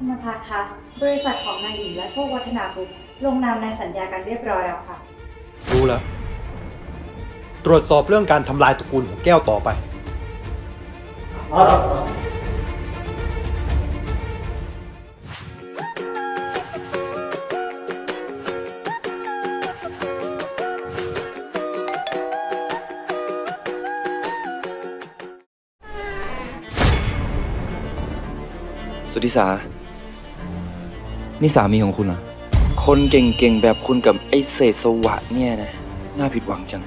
คุณนภัสคะบริษัทของนายหญิงและโชควัฒนากรุ๊ปลงนามในสัญญากันเรียบร้อยแล้วค่ะรู้แล้วตรวจสอบเรื่องการทำลายตระกูลของแก้วต่อไปสุทธิสานี่สามีของคุณเหรอคนเก่งๆแบบคุณกับไอ้เศษสวะเนี่ยนะน่าผิดหวังจัง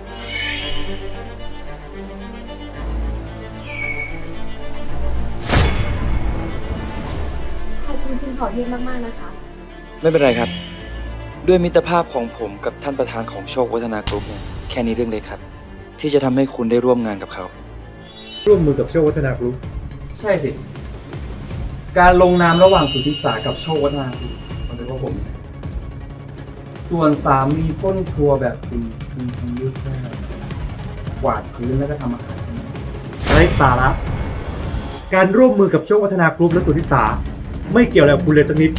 ขอบคุณคุณเผ่าเทพมากๆนะคะไม่เป็นไรครับด้วยมิตรภาพของผมกับท่านประธานของโชควัฒนากรุ๊ปเนี่ยแค่นี้เรื่องเล็กครับที่จะทำให้คุณได้ร่วมงานกับเขาร่วมมือกับโชควัฒนากรุ๊ปใช่สิการลงนามระหว่างสุทธิสากับโชควัฒนาคือมันเป็นเพราะผมส่วนสามีต้นครัวแบบคุณทำยุ่งแค่กวาดพื้นแล้วก็ทำอาหารไร้สาระการร่วมมือกับโชควัฒนากรุ๊ปและสุทธิสาไม่เกี่ยวอะไรกับคุณเลยสักนิด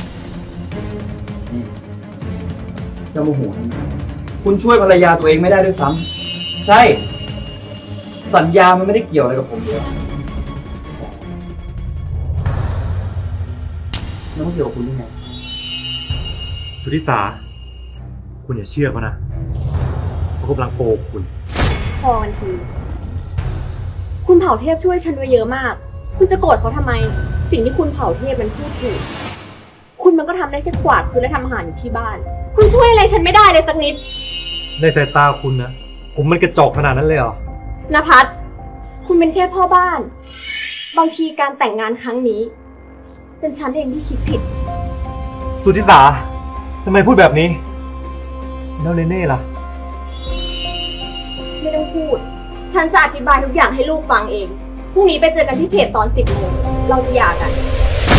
เจ้าโมโหคุณช่วยภรรยาตัวเองไม่ได้ด้วยซ้ำใช่สัญญามันไม่ได้เกี่ยวอะไรกับผมเลยแล้วมันเกี่ยวกับคุณยังไงสุทธิสาคุณอย่าเชื่อเขานะเขากำลังโกหกคุณพอกันทีคุณเผ่าเทพช่วยฉันไว้เยอะมากคุณจะโกรธเขาทำไมสิ่งที่คุณเผ่าเทพมันพูดถูกคุณมันก็ทำได้แค่กวาดพื้นและทำอาหารอยู่ที่บ้านคุณช่วยอะไรฉันไม่ได้เลยสักนิดในสายตาคุณนะผมมันกระจอกขนาดนั้นเลยเหรอณภัสคุณเป็นแค่พ่อบ้านบางทีการแต่งงานครั้งนี้เป็นฉันเองที่คิดผิดสุทธิสาทำไมพูดแบบนี้แล้วเนเน่ล่ะไม่ต้องพูดฉันจะอธิบายทุกอย่างให้ลูกฟังเองพรุ่งนี้ไปเจอกันที่เขตตอน 10 โมงเราจะหย่ากัน